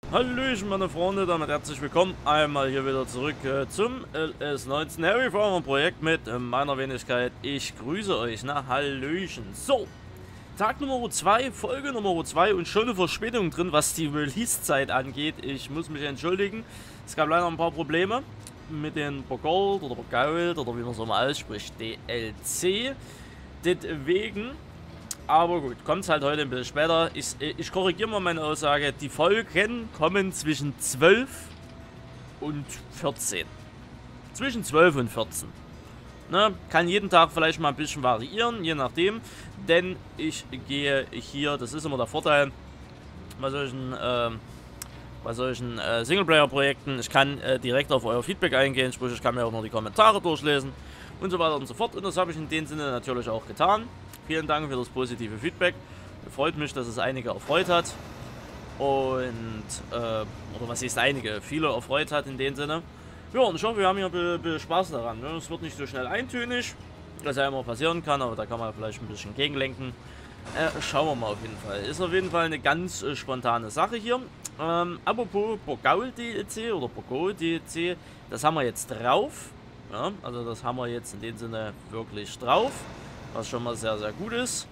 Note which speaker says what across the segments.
Speaker 1: Hallöchen meine Freunde, damit herzlich willkommen einmal hier wieder zurück zum LS19 Heavy Farmer Projekt mit meiner Wenigkeit. Ich grüße euch, na Hallöchen. So, Tag Nummer 2, Folge Nummer 2 und schon eine Verspätung drin, was die Release-Zeit angeht. Ich muss mich entschuldigen, es gab leider ein paar Probleme mit den Bogold oder Bogold oder wie man so mal ausspricht, DLC. Deswegen... Aber gut, kommt es halt heute ein bisschen später. Ich korrigiere mal meine Aussage. Die Folgen kommen zwischen 12 und 14. Zwischen 12 und 14. Ne, kann jeden Tag vielleicht mal ein bisschen variieren, je nachdem. Denn ich gehe hier, das ist immer der Vorteil bei solchen Singleplayer-Projekten. Ich kann direkt auf euer Feedback eingehen, sprich ich kann mir auch noch die Kommentare durchlesen und so weiter und so fort. Und das habe ich in dem Sinne natürlich auch getan. Vielen Dank für das positive Feedback. Freut mich, dass es einige erfreut hat. Und, oder was heißt einige? Viele erfreut hat in dem Sinne. Ja, und ich hoffe, wir haben hier ein bisschen Spaß daran. Ne? Es wird nicht so schnell eintönig, was ja immer passieren kann, aber da kann man vielleicht ein bisschen gegenlenken. Schauen wir mal auf jeden Fall. Ist auf jeden Fall eine ganz spontane Sache hier. Apropos Bogold DLC oder Bogold DLC, das haben wir jetzt drauf. Ja, also das haben wir jetzt in dem Sinne wirklich drauf. Was schon mal sehr, sehr gut ist.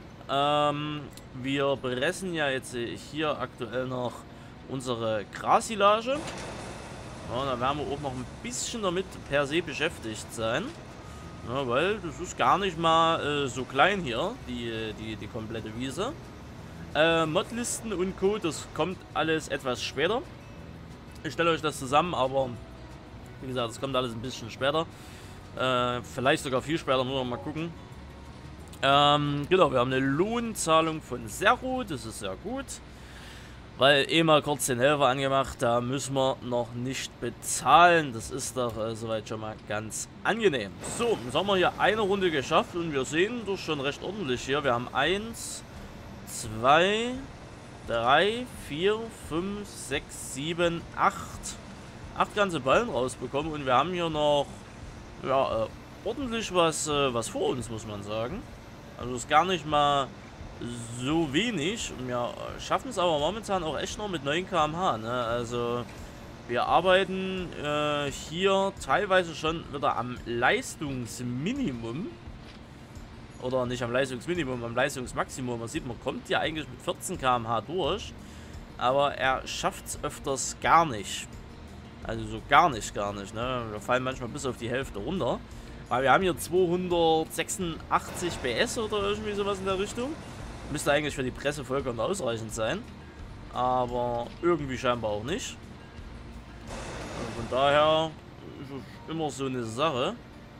Speaker 1: Wir pressen ja jetzt hier aktuell noch unsere Grassilage. Ja, da werden wir auch noch ein bisschen damit per se beschäftigt sein. Ja, weil das ist gar nicht mal so klein hier, die komplette Wiese. Modlisten und Co., das kommt alles etwas später. Ich stelle euch das zusammen, aber wie gesagt, das kommt alles ein bisschen später. Vielleicht sogar viel später, muss man mal gucken. Genau, wir haben eine Lohnzahlung von Zero, das ist sehr gut. Weil mal kurz den Helfer angemacht, da müssen wir noch nicht bezahlen. Das ist doch soweit schon mal ganz angenehm. So, jetzt haben wir hier eine Runde geschafft und wir sehen das schon recht ordentlich hier. Wir haben 1, 2, 3, 4, 5, 6, 7, 8. 8 ganze Ballen rausbekommen und wir haben hier noch ja, ordentlich was vor uns, muss man sagen. Also ist gar nicht mal so wenig. Wir schaffen es aber momentan auch echt noch mit 9 km/h. Ne? Also wir arbeiten hier teilweise schon wieder am Leistungsminimum. Oder nicht am Leistungsminimum, am Leistungsmaximum. Man sieht, man kommt ja eigentlich mit 14 km/h durch. Aber er schafft es öfters gar nicht. Also so gar nicht. Ne? Wir fallen manchmal bis auf die Hälfte runter. Weil wir haben hier 286 PS oder irgendwie sowas in der Richtung. Müsste eigentlich für die Presse vollkommen ausreichend sein. Aber irgendwie scheinbar auch nicht. Also von daher ist es immer so eine Sache.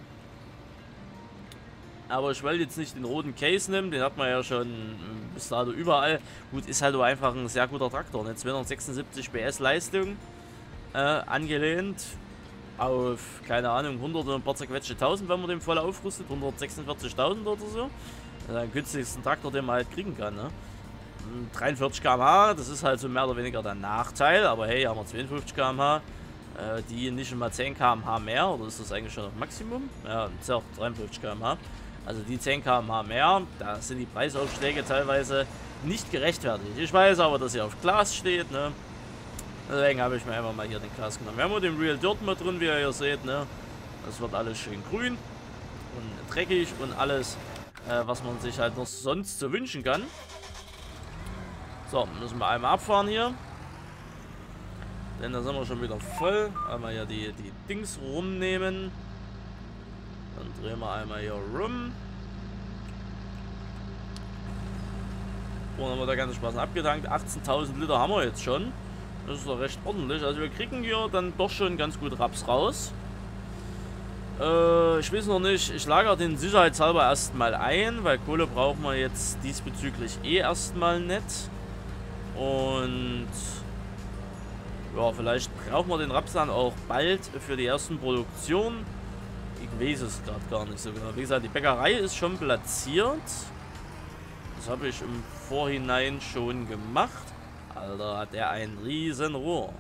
Speaker 1: Aber ich will jetzt nicht den roten Case nehmen, den hat man ja schon bis dato überall. Gut, ist halt einfach ein sehr guter Traktor. Ne? 276 PS Leistung angelehnt auf, keine Ahnung, 100 und ein paar zerquetschte 1000, wenn man den voll aufrüstet, 146.000 oder so. Das ist der günstigste Traktor, den man halt kriegen kann, ne? 43 km/h, das ist halt so mehr oder weniger der Nachteil, aber hey, haben wir 52 km/h, die nicht immer 10 km/h mehr, oder ist das eigentlich schon auf Maximum? Ja, 53 km/h. Also die 10 km/h mehr, da sind die Preisaufschläge teilweise nicht gerechtfertigt. Ich weiß aber, dass hier auf Glas steht, ne? Deswegen habe ich mir einfach mal hier den Glas genommen. Wir haben den Real Dirt mit drin, wie ihr hier seht, ne? Das wird alles schön grün und dreckig und alles, was man sich halt noch sonst so wünschen kann. So, müssen wir einmal abfahren hier. Denn da sind wir schon wieder voll. Einmal hier die Dings rumnehmen. Dann drehen wir einmal hier rum. Und dann haben wir da ganz Spaß abgetankt. 18.000 Liter haben wir jetzt schon. Das ist doch recht ordentlich. Also wir kriegen hier dann doch schon ganz gut Raps raus. Ich weiß noch nicht, ich lagere den sicherheitshalber erstmal ein, weil Kohle brauchen wir jetzt diesbezüglich erstmal nicht. Und ja, vielleicht brauchen wir den Raps dann auch bald für die ersten Produktionen. Ich weiß es gerade gar nicht so genau. Wie gesagt, die Bäckerei ist schon platziert. Das habe ich im Vorhinein schon gemacht. Alter, hat der ein riesen Rohr.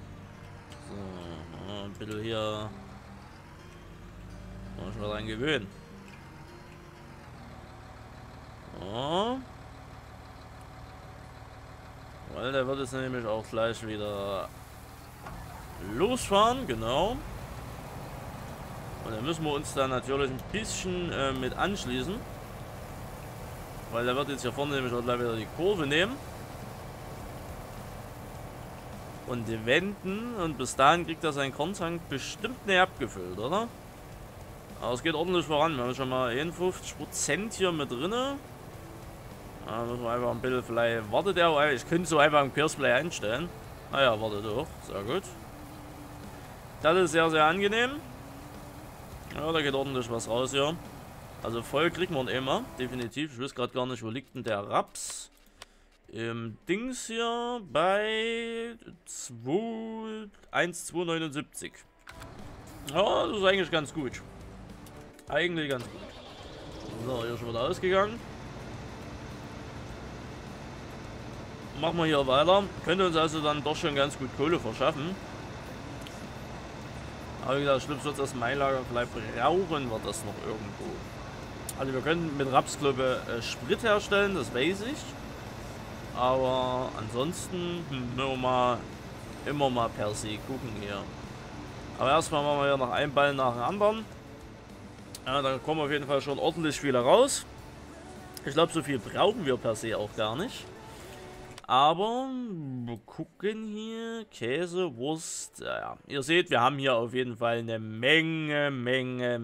Speaker 1: So, ein bisschen hier. Muss ich mal dran gewöhnen. So. Weil der wird jetzt nämlich auch gleich wieder losfahren, genau. Und dann müssen wir uns da natürlich ein bisschen mit anschließen. Weil der wird jetzt hier vorne nämlich auch gleich wieder die Kurve nehmen. Und die wenden. Und bis dahin kriegt er seinen Korntank bestimmt nicht abgefüllt, oder? Aber es geht ordentlich voran. Wir haben schon mal 51% hier mit drin. Da müssen wir einfach ein bisschen vielleicht... Wartet er auch. Ich könnte so einfach im Kursplay einstellen. Ah ja, wartet doch. Sehr gut. Das ist sehr, sehr angenehm. Ja, da geht ordentlich was raus hier. Also voll kriegen wir ihn immer. Definitiv. Ich weiß gerade gar nicht, wo liegt denn der Raps? Im Dings hier bei 1,279. Ja, das ist eigentlich ganz gut. Eigentlich ganz gut. So, hier schon wieder ausgegangen. Machen wir hier weiter. Könnte uns also dann doch schon ganz gut Kohle verschaffen. Aber wie gesagt, Schlupfwurz aus dem Einlager, vielleicht brauchen wir das noch irgendwo. Also wir können mit Rapsklöppe Sprit herstellen, das weiß ich. Aber ansonsten müssen wir mal immer mal per se gucken hier. Aber erstmal machen wir hier noch einen Ball nach dem anderen. Ja, dann kommen auf jeden Fall schon ordentlich viele raus. Ich glaube, so viel brauchen wir per se auch gar nicht. Aber wir gucken hier. Käse, Wurst. Ja. Ihr seht, wir haben hier auf jeden Fall eine Menge. Eine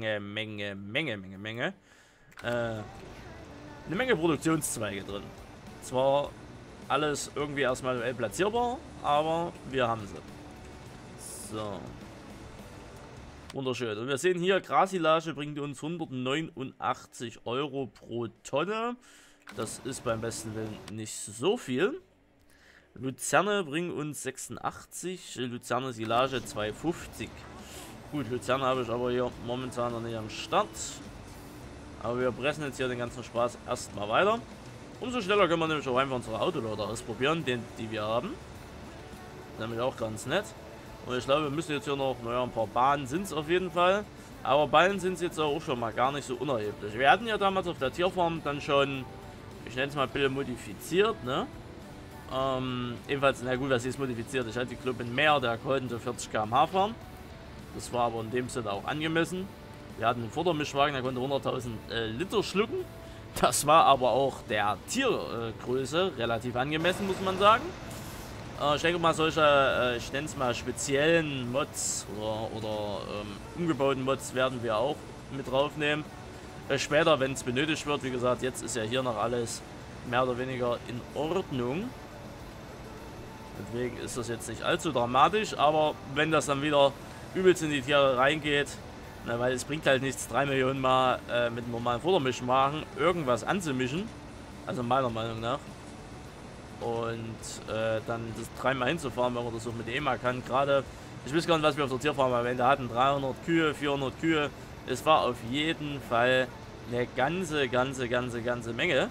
Speaker 1: Menge Produktionszweige drin. Zwar alles irgendwie erstmal manuell platzierbar, aber wir haben sie. So. Wunderschön. Und wir sehen hier, Grassilage bringt uns 189 € pro Tonne. Das ist beim besten Willen nicht so viel. Luzerne bringt uns 86. Luzerne Silage 2,50. Gut, Luzerne habe ich aber hier momentan noch nicht am Start. Aber wir pressen jetzt hier den ganzen Spaß erstmal weiter. Umso schneller können wir nämlich auch einfach unsere Autoloader ausprobieren, die wir haben. Nämlich auch ganz nett. Und ich glaube, wir müssen jetzt hier noch, naja, ein paar Bahnen sind es auf jeden Fall. Aber Ballen sind es jetzt auch schon mal gar nicht so unerheblich. Wir hatten ja damals auf der Tierfarm dann schon, ich nenne es mal ein bisschen modifiziert, ne? Ebenfalls, na gut, was ist modifiziert? Ich hatte die Club in mehr, der konnte 40 km/h fahren. Das war aber in dem Sinne auch angemessen. Wir hatten einen Futtermischwagen, der konnte 100.000 Liter schlucken. Das war aber auch der Tiergröße relativ angemessen, muss man sagen. Ich denke mal, solche, ich nenne es mal speziellen Mods oder umgebauten Mods werden wir auch mit draufnehmen. Später, wenn es benötigt wird, wie gesagt, jetzt ist ja hier noch alles mehr oder weniger in Ordnung. Deswegen ist das jetzt nicht allzu dramatisch, aber wenn das dann wieder übelst in die Tiere reingeht, na, weil es bringt halt nichts, 3 Millionen Mal mit einem normalen Futtermischwagen irgendwas anzumischen, also meiner Meinung nach. Und dann das dreimal hinzufahren, wenn man das so mit EMA kann. Gerade, ich weiß gar nicht, was wir auf der Tierfarm am Ende hatten, 300 Kühe, 400 Kühe. Es war auf jeden Fall eine ganze Menge.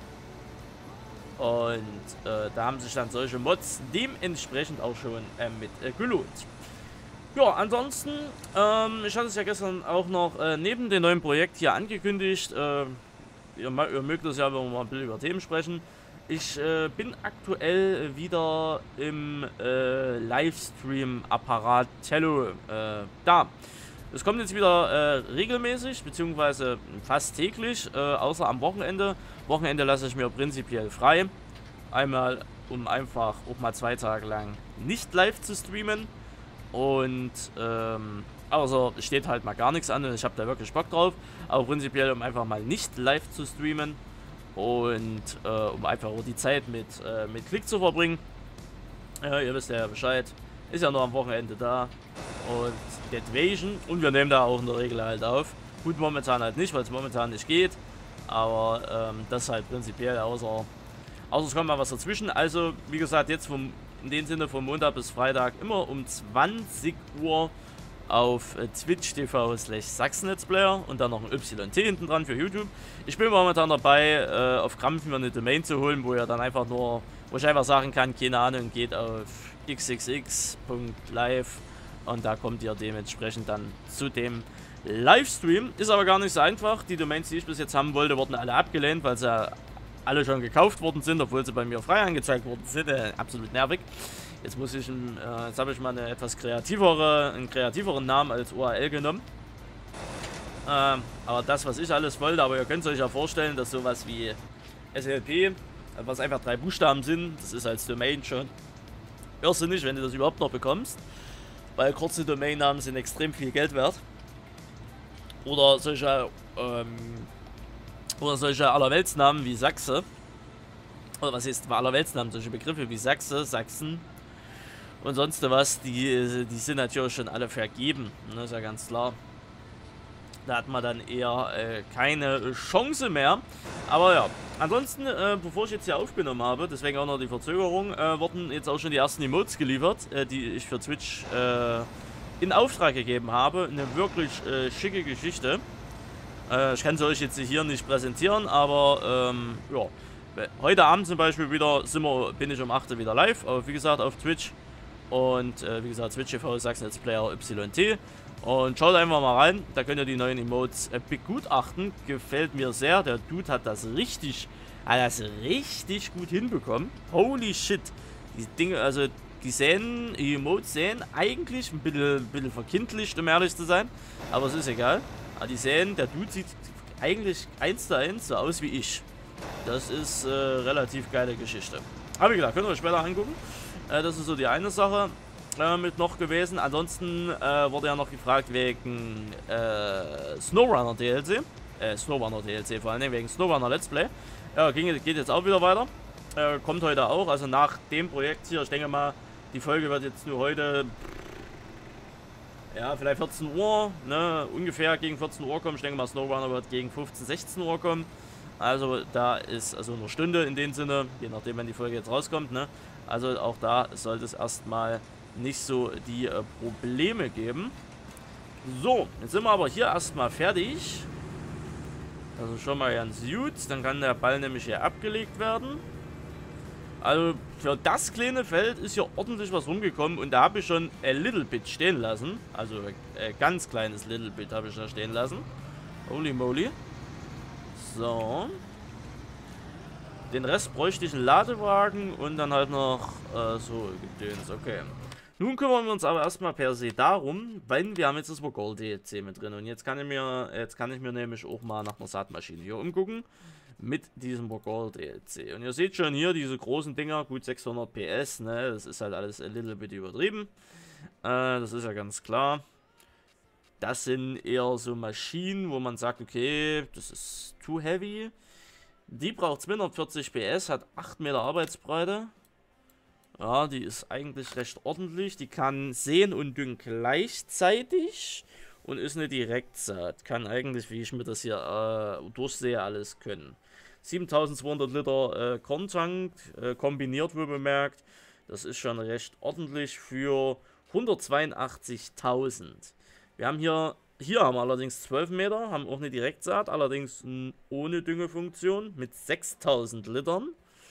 Speaker 1: Und da haben sich dann solche Mods dementsprechend auch schon mit gelohnt. Ja, ansonsten, ich hatte es ja gestern auch noch neben dem neuen Projekt hier angekündigt. Ihr mögt es ja, wenn wir mal ein bisschen über Themen sprechen. Ich bin aktuell wieder im Livestream-Apparat Tello da. Es kommt jetzt wieder regelmäßig, beziehungsweise fast täglich, außer am Wochenende. Wochenende lasse ich mir prinzipiell frei. Einmal, um einfach auch mal 2 Tage lang nicht live zu streamen. Und also steht halt mal gar nichts an und ich habe da wirklich Bock drauf. Aber prinzipiell, um einfach mal nicht live zu streamen. Und um einfach auch die Zeit mit Klick zu verbringen. Ihr wisst ja Bescheid. Ist ja nur am Wochenende da. Und Deadvasion. Und wir nehmen da auch in der Regel halt auf. Gut, momentan halt nicht, weil es momentan nicht geht. Aber das halt prinzipiell, außer es kommt mal was dazwischen. Also, wie gesagt, jetzt in dem Sinne von Montag bis Freitag immer um 20 Uhr auf twitch.tv/SachsenNetsPlayer und dann noch ein YT hinten dran für YouTube. Ich bin momentan dabei, auf Krampf mir eine Domain zu holen, wo ich einfach sagen kann, keine Ahnung, geht auf xxx.live und da kommt ihr dementsprechend dann zu dem Livestream. Ist aber gar nicht so einfach. Die Domains, die ich bis jetzt haben wollte, wurden alle abgelehnt, weil sie alle schon gekauft worden sind, obwohl sie bei mir frei angezeigt worden sind. Absolut nervig. Jetzt muss ich, jetzt habe ich mal einen kreativeren Namen als URL genommen. Aber das, was ich alles wollte, aber ihr könnt es euch ja vorstellen, dass sowas wie SLP, was einfach 3 Buchstaben sind, das ist als Domain schon irrsinnig, wenn du das überhaupt noch bekommst. Weil kurze Domainnamen sind extrem viel Geld wert. Oder solche Allerweltsnamen wie Sachse. Oder was heißt Allerweltsnamen? Solche Begriffe wie Sachse, Sachsen und sonst was, die sind natürlich schon alle vergeben. Das ist ja ganz klar. Da hat man dann eher keine Chance mehr. Aber ja, ansonsten, bevor ich jetzt hier aufgenommen habe, deswegen auch noch die Verzögerung, wurden jetzt auch schon die ersten Emotes geliefert, die ich für Twitch in Auftrag gegeben habe. Eine wirklich schicke Geschichte. Ich kann sie euch jetzt hier nicht präsentieren, aber ja. Heute Abend zum Beispiel wieder bin ich um 8 Uhr wieder live, wie gesagt auf Twitch. Und wie gesagt, Twitch TV Sachsen Let's Player YT. Und schaut einfach mal rein, da könnt ihr die neuen Emotes begutachten. Gefällt mir sehr, der Dude hat das richtig gut hinbekommen. Holy shit. Die Dinge, also die Emotes sehen eigentlich ein bisschen verkindlicht, um ehrlich zu sein. Aber es ist egal. Aber der Dude sieht eigentlich 1:1 so aus wie ich. Das ist relativ geile Geschichte. Aber wie gesagt, könnt ihr euch später angucken. Das ist so die eine Sache mit noch gewesen. Ansonsten wurde ja noch gefragt wegen SnowRunner DLC. SnowRunner DLC vor allen Dingen, wegen SnowRunner Let's Play. Ja, geht jetzt auch wieder weiter. Kommt heute auch, also nach dem Projekt hier. Ich denke mal, die Folge wird jetzt nur heute, ja, vielleicht 14 Uhr, ne, ungefähr gegen 14 Uhr kommen. Ich denke mal, SnowRunner wird gegen 15, 16 Uhr kommen. Also da ist also eine Stunde in dem Sinne, je nachdem, wenn die Folge jetzt rauskommt, ne. Also auch da sollte es erstmal nicht so die Probleme geben. So, jetzt sind wir aber hier erstmal fertig. Also schon mal ganz gut. Dann kann der Ball nämlich hier abgelegt werden. Also für das kleine Feld ist hier ordentlich was rumgekommen. Und da habe ich schon ein Little Bit stehen lassen. Also ganz kleines Little Bit habe ich da stehen lassen. Holy moly. So. Den Rest bräuchte ich einen Ladewagen und dann halt noch so Gedöns. Okay. Nun kümmern wir uns aber erstmal per se darum, weil wir haben jetzt das Gold DLC mit drin. Und jetzt kann ich mir nämlich auch mal nach einer Saatmaschine hier umgucken. Mit diesem Gold DLC. Und ihr seht schon hier diese großen Dinger, gut 600 PS, ne? Das ist halt alles ein little bit übertrieben. Das ist ja ganz klar. Das sind eher so Maschinen, wo man sagt, okay, das ist too heavy. Die braucht 240 PS, hat 8 Meter Arbeitsbreite. Ja, die ist eigentlich recht ordentlich. Die kann säen und düngen gleichzeitig und ist eine Direktsaat. Kann eigentlich, wie ich mir das hier durchsehe, alles können. 7200 Liter Korntank, kombiniert wohl bemerkt. Das ist schon recht ordentlich für 182.000. Wir haben hier haben wir allerdings 12 Meter, haben auch eine Direktsaat, allerdings ohne Düngefunktion mit 6000 Litern.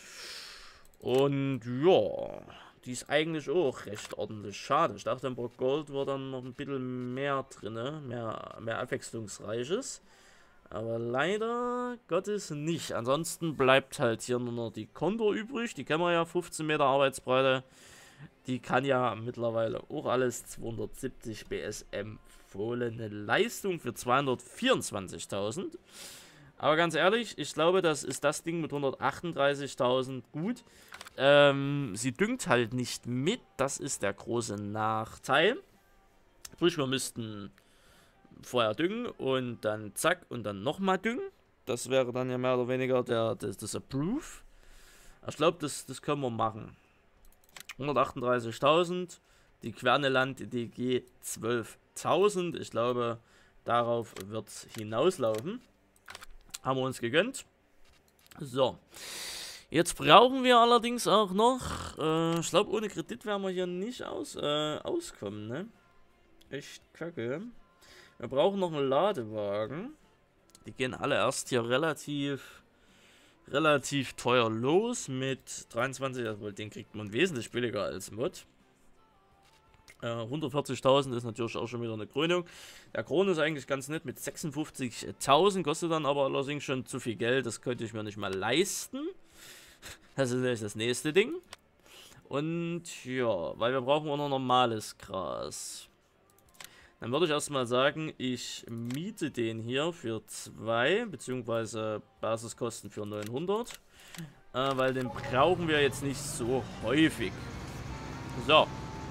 Speaker 1: Und ja, die ist eigentlich auch recht ordentlich. Schade, ich dachte, im Brock Gold war dann noch ein bisschen mehr drin, mehr Abwechslungsreiches. Aber leider Gottes nicht. Ansonsten bleibt halt hier nur noch die Condor übrig. Die kennen wir ja, 15 Meter Arbeitsbreite. Die kann ja mittlerweile auch alles 270 PS empfohlene Leistung für 224.000. Aber ganz ehrlich, ich glaube, das ist das Ding mit 138.000 gut. Sie düngt halt nicht mit. Das ist der große Nachteil. Sprich, wir müssten vorher düngen und dann zack und dann nochmal düngen. Das wäre dann ja mehr oder weniger das Approve. Ich glaube, das können wir machen. 138.000. Die Querneland DG 12.000. Ich glaube, darauf wird es hinauslaufen. Haben wir uns gegönnt. So. Jetzt brauchen wir allerdings auch noch, ich glaube, ohne Kredit werden wir hier nicht auskommen, ne? Echt kacke. Wir brauchen noch einen Ladewagen. Die gehen alle erst hier relativ teuer los mit 23, also den kriegt man wesentlich billiger als Mod. 140.000 ist natürlich auch schon wieder eine Krönung. Der Kron ist eigentlich ganz nett mit 56.000, kostet dann aber allerdings schon zu viel Geld. Das könnte ich mir nicht mal leisten. Das ist nämlich das nächste Ding. Und ja, weil wir brauchen auch noch normales Gras. Dann würde ich erstmal sagen, ich miete den hier für 2, beziehungsweise Basiskosten für 900. Weil den brauchen wir jetzt nicht so häufig. So.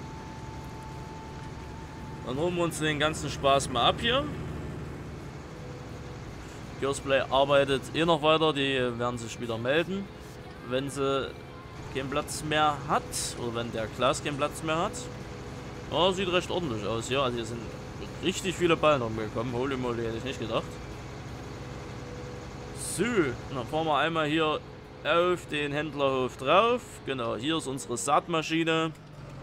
Speaker 1: Dann holen wir uns den ganzen Spaß mal ab hier. Gearsplay arbeitet eh noch weiter, die werden sich wieder melden, wenn sie keinen Platz mehr hat, oder wenn der Klaas keinen Platz mehr hat. Oh, sieht recht ordentlich aus, ja, also hier sind richtig viele Ballen rumgekommen, holy moly, hätte ich nicht gedacht. So, dann fahren wir einmal hier auf den Händlerhof drauf, genau, hier ist unsere Saatmaschine.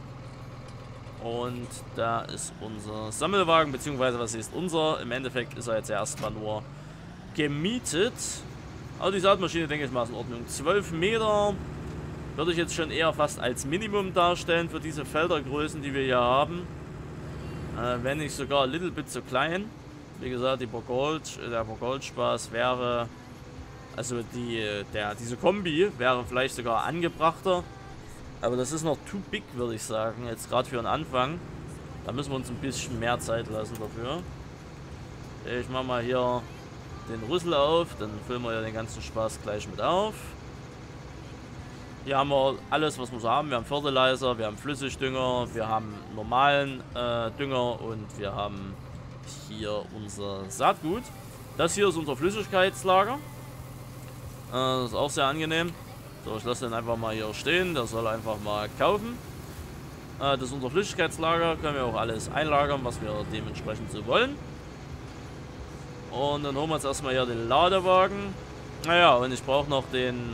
Speaker 1: Und da ist unser Sammelwagen, beziehungsweise was ist unser, im Endeffekt ist er jetzt erstmal nur gemietet. Aber die Saatmaschine, denke ich mal, ist in Ordnung. 12 Meter würde ich jetzt schon eher fast als Minimum darstellen für diese Feldergrößen, die wir hier haben. Wenn nicht sogar ein little bit zu klein. Wie gesagt, der Bogold-Spaß wäre, also diese Kombi wäre vielleicht sogar angebrachter. Aber das ist noch too big, würde ich sagen, jetzt gerade für den Anfang. Da müssen wir uns ein bisschen mehr Zeit lassen dafür. Ich mache mal hier den Rüssel auf, dann füllen wir ja den ganzen Spaß gleich mit auf. Hier haben wir alles, was wir so haben. Wir haben Fertilizer, wir haben Flüssigdünger, wir haben normalen Dünger und wir haben hier unser Saatgut. Das hier ist unser Flüssigkeitslager. Das ist auch sehr angenehm. So, ich lasse den einfach mal hier stehen. Der soll einfach mal kaufen. Das ist unser Flüssigkeitslager. Können wir auch alles einlagern, was wir dementsprechend so wollen. Und dann holen wir uns erstmal hier den Ladewagen. Naja, und ich brauche noch den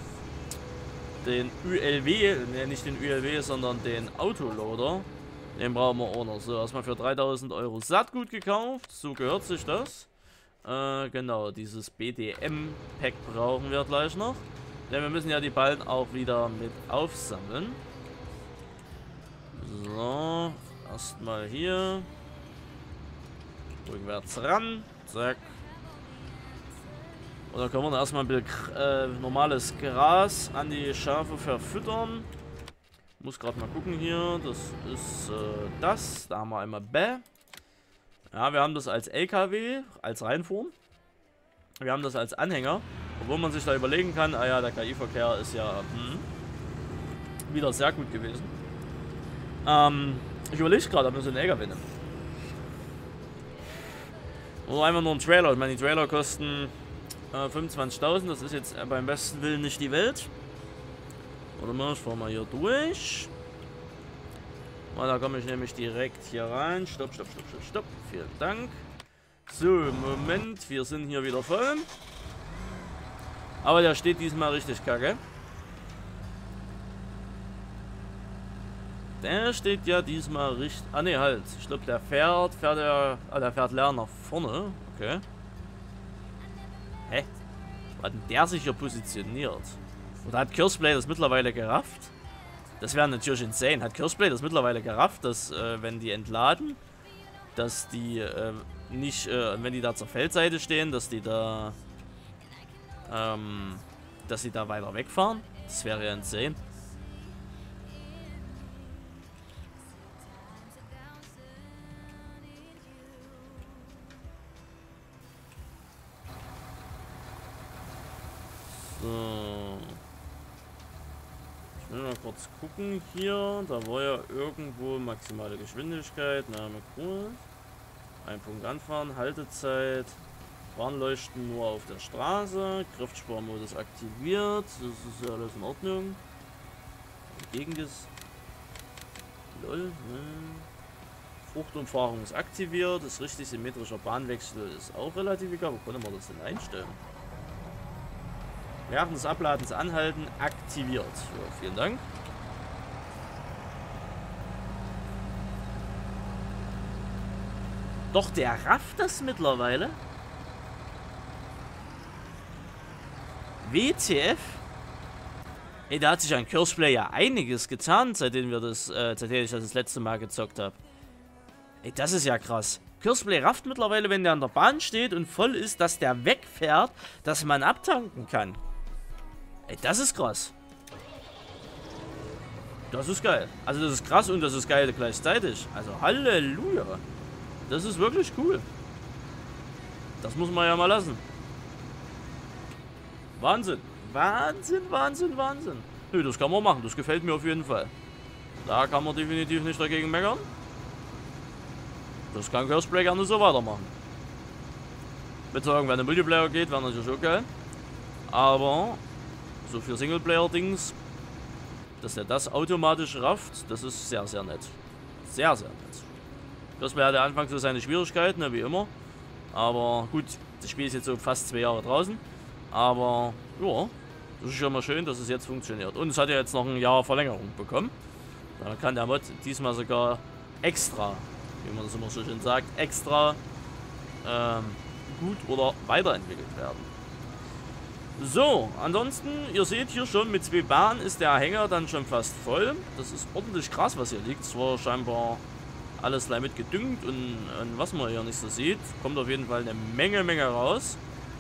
Speaker 1: ULW. Ne, nicht den ULW, sondern den Autoloader. Den brauchen wir auch noch. So, erstmal für 3.000 € Saatgut gekauft. So gehört sich das. Genau, dieses BDM-Pack brauchen wir gleich noch. Denn wir müssen ja die Ballen auch wieder mit aufsammeln. So, erstmal hier. Rückwärts ran. Zack. Und dann können wir erstmal ein bisschen normales Gras an die Schafe verfüttern. Muss gerade mal gucken hier. Das ist das. Da haben wir einmal Bäh. Ja, wir haben das als LKW, als Reinform. Wir haben das als Anhänger. Obwohl man sich da überlegen kann, ah ja, der KI-Verkehr ist ja wieder sehr gut gewesen. Ich überlege gerade, ob wir so einen LKW nehmen. Oder einfach nur einen Trailer. Ich meine, die Trailer kosten 25.000. Das ist jetzt beim besten Willen nicht die Welt. Warte mal, ich fahre mal hier durch. Mal, da komme ich nämlich direkt hier rein. Stopp. Vielen Dank. So, Moment, wir sind hier wieder voll. Aber der steht diesmal richtig kacke. Der steht ja diesmal richtig... Ah ne, halt. Ich glaube, der fährt leer nach vorne. Okay. Hä? Wo hat denn der sich hier positioniert? Oder hat Gearsplay das mittlerweile gerafft? Das wäre natürlich insane. Hat Gearsplay das mittlerweile gerafft, dass wenn die entladen, dass die nicht, wenn die da zur Feldseite stehen, dass die da weiter wegfahren? Das wäre ja insane. So. Ich will mal kurz gucken hier. Da war ja irgendwo maximale Geschwindigkeit. Name cool. Ein Punkt anfahren. Haltezeit. Warnleuchten nur auf der Straße. Griftsparmodus aktiviert. Das ist ja alles in Ordnung. LOL. Fruchtumfahrung ist aktiviert. Das richtig symmetrischer Bahnwechsel ist auch relativ egal. Wo konnte man das denn einstellen? Während des Abladens anhalten, aktiviert. Ja, vielen Dank. Doch, der rafft das mittlerweile. WTF? Ey, da hat sich an Curseplay ja einiges getan, seitdem ich das letzte Mal gezockt habe. Ey, das ist ja krass. Curseplay rafft mittlerweile, wenn der an der Bahn steht und voll ist, dass der wegfährt, dass man abtanken kann. Ey, das ist krass. Das ist geil. Also das ist krass und das ist geil gleichzeitig. Also Halleluja. Das ist wirklich cool. Das muss man ja mal lassen. Wahnsinn. Wahnsinn, Wahnsinn, Wahnsinn. Nö, das kann man machen. Das gefällt mir auf jeden Fall. Da kann man definitiv nicht dagegen meckern. Das kann Curseplay gerne so weitermachen. Wenn es irgendwann in Multiplayer geht, wäre natürlich auch geil. Aber so für Singleplayer-Dings, dass er das automatisch rafft, das ist sehr, sehr nett. Sehr, sehr nett. Curseplay hatte anfangs so seine Schwierigkeiten, ne, wie immer. Aber gut, das Spiel ist jetzt so fast 2 Jahre draußen. Aber ja, das ist schon mal schön, dass es jetzt funktioniert. Und es hat ja jetzt noch ein Jahr Verlängerung bekommen. Da kann der Mod diesmal sogar extra, wie man das immer so schön sagt, extra gut oder weiterentwickelt werden. So, ansonsten, ihr seht hier schon, mit 2 Bahnen ist der Hänger dann schon fast voll. Das ist ordentlich krass, was hier liegt. Es war scheinbar alles gleich mit gedüngt und was man hier nicht so sieht, kommt auf jeden Fall eine Menge raus.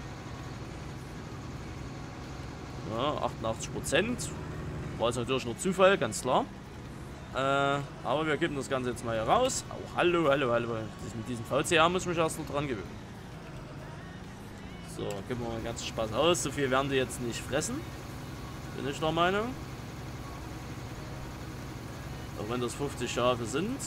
Speaker 1: Ja, 88%. War jetzt natürlich nur Zufall, ganz klar. Aber wir geben das Ganze jetzt mal hier raus. Oh, hallo. Mit diesem VCA muss ich mich erst noch dran gewöhnen. So, geben wir mal ganz Spaß aus. So viel werden die jetzt nicht fressen. Bin ich der Meinung. Auch wenn das 50 Schafe sind.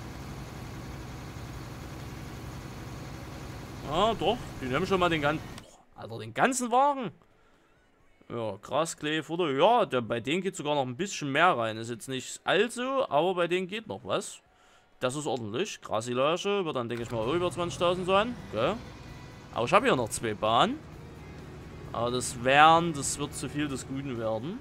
Speaker 1: Ah, doch. Die nehmen schon mal den ganzen... Alter, den ganzen Wagen. Ja, Grasklee, Futter. Ja, bei denen geht sogar noch ein bisschen mehr rein. Ist jetzt nicht allzu, aber bei denen geht noch was. Das ist ordentlich. Grasilage wird dann, denke ich mal, über 20.000 sein. Okay. Aber ich habe hier noch 2 Bahnen. Aber das wird zu viel des Guten werden.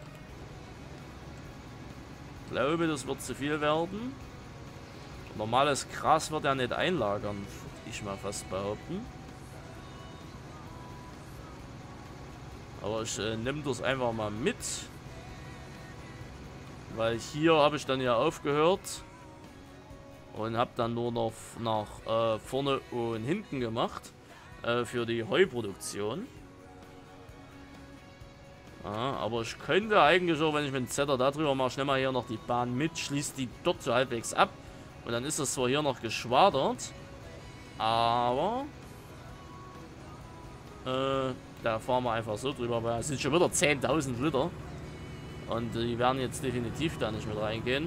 Speaker 1: Ich glaube, das wird zu viel werden. Normales Gras wird er nicht einlagern, würde ich mal fast behaupten. Aber ich nehme das einfach mal mit. Weil hier habe ich dann ja aufgehört. Und habe dann nur noch nach vorne und hinten gemacht. Für die Heuproduktion. Ja, aber ich könnte eigentlich auch, wenn ich mit dem Zetter da drüber mache, schnell mal hier noch die Bahn mit, schließe die dort so halbwegs ab. Und dann ist das zwar hier noch geschwadert. Aber da fahren wir einfach so drüber, weil es sind schon wieder 10.000 Liter. Und die werden jetzt definitiv da nicht mit reingehen.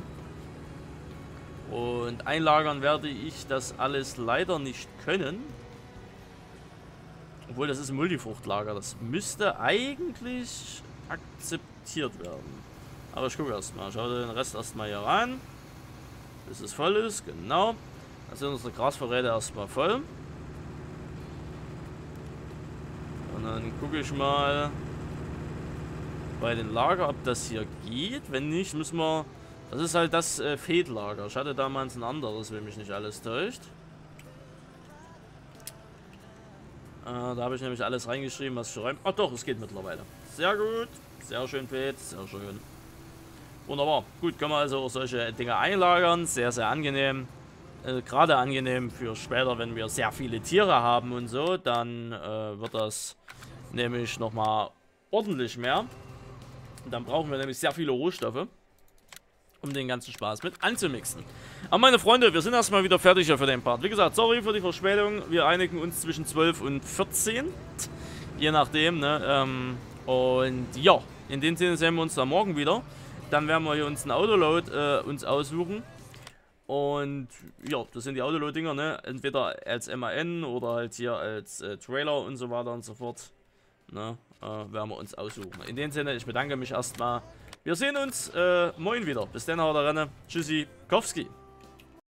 Speaker 1: Und einlagern werde ich das alles leider nicht können. Obwohl, das ist ein Multifruchtlager. Das müsste eigentlich akzeptiert werden. Aber ich gucke erstmal. Ich schaue den Rest erstmal hier rein. Bis es voll ist. Genau. Dann sind unsere Grasvorräte erstmal voll. Und dann gucke ich mal bei den Lager, ob das hier geht. Wenn nicht, müssen wir... Das ist halt das Feldlager. Ich hatte damals ein anderes, wenn mich nicht alles täuscht. Da habe ich nämlich alles reingeschrieben, was ich räume. Ach doch, es geht mittlerweile. Sehr gut. Sehr schön, Fed. Sehr schön. Wunderbar. Gut, können wir also auch solche Dinge einlagern. Sehr, sehr angenehm. Gerade angenehm für später, wenn wir sehr viele Tiere haben und so. Dann wird das nämlich nochmal ordentlich mehr. Und dann brauchen wir nämlich sehr viele Rohstoffe, um den ganzen Spaß mit anzumixen. Aber meine Freunde, wir sind erstmal wieder fertig hier für den Part. Wie gesagt, sorry für die Verspätung. Wir einigen uns zwischen 12 und 14. Je nachdem, ne? Und ja, in dem Sinne sehen wir uns dann morgen wieder. Dann werden wir hier uns ein Autoload uns aussuchen. Und ja, das sind die Autoload-Dinger, ne? Entweder als MAN oder halt hier als Trailer und so weiter und so fort. Ne? Werden wir uns aussuchen. In dem Sinne, ich bedanke mich erstmal. Wir sehen uns morgen wieder. Bis dann, haut rein. Tschüssi, Kowski.